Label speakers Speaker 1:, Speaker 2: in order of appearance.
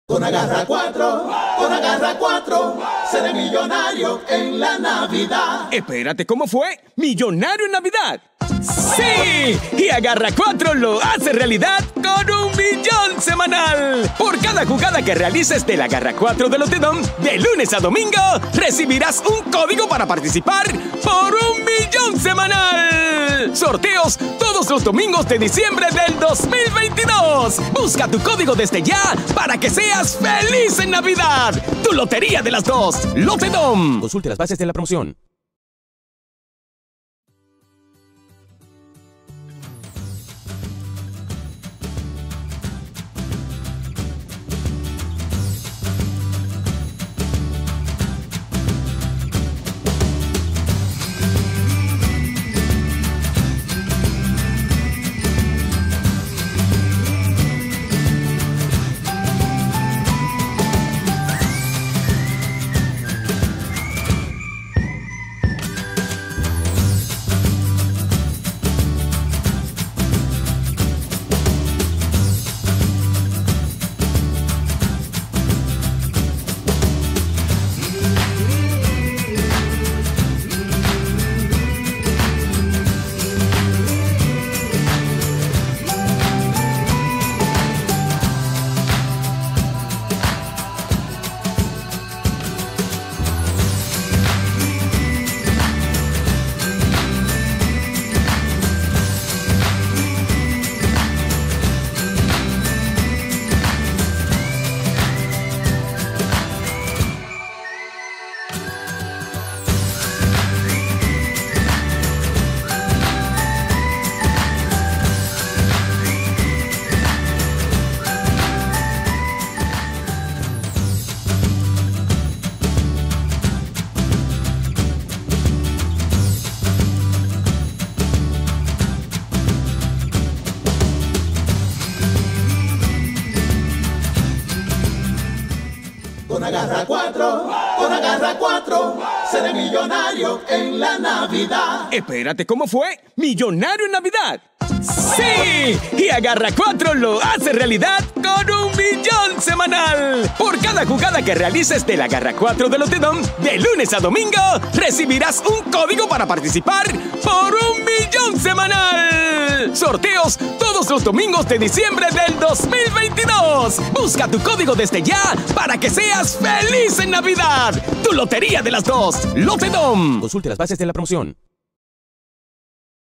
Speaker 1: Con Agarra 4, seré millonario en la Navidad.
Speaker 2: Espérate, ¿cómo fue? ¿Millonario en Navidad? ¡Sí! Y Agarra 4 lo hace realidad con 1.000.000 semanal. Por cada jugada que realices del Agarra 4 de Lotedom, de lunes a domingo, recibirás un código para participar por 1.000.000 semanal. Sorteos todos los domingos de diciembre del 2022. Busca tu código desde ya para que seas feliz en Navidad. Tu lotería de las dos, Lotedom.
Speaker 3: Consulte las bases de la promoción.
Speaker 1: Con Agarra 4, seré millonario en la Navidad.
Speaker 2: Espérate, ¿cómo fue? ¿Millonario en Navidad? ¡Sí! Y Agarra 4 lo hace realidad con 1.000.000 semanal. Por cada jugada que realices del Agarra 4 de Lotedom, de lunes a domingo, recibirás un código para participar por 1.000.000 semanal. Sorteos todos los domingos de diciembre del 2022. Busca tu código desde ya para que seas feliz en Navidad. Tu lotería de las dos, Lotedom.
Speaker 3: Consulte las bases de la promoción.